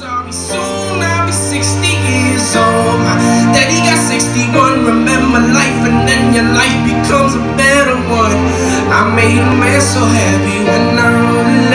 sorry, soon I'll be 60 years old. My daddy got 61. Remember life, and then your life becomes a better one. I made a man so happy when I wrote a